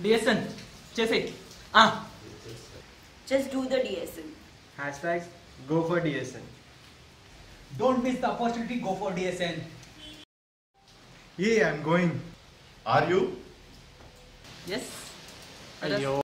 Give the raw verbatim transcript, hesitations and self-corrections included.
DSN చేసే ఆ Just do the D S N. Hashtags, go for D S N. Don't miss the opportunity, go for D S N. Yeah, I'm going. Are you? Yes అయ్యో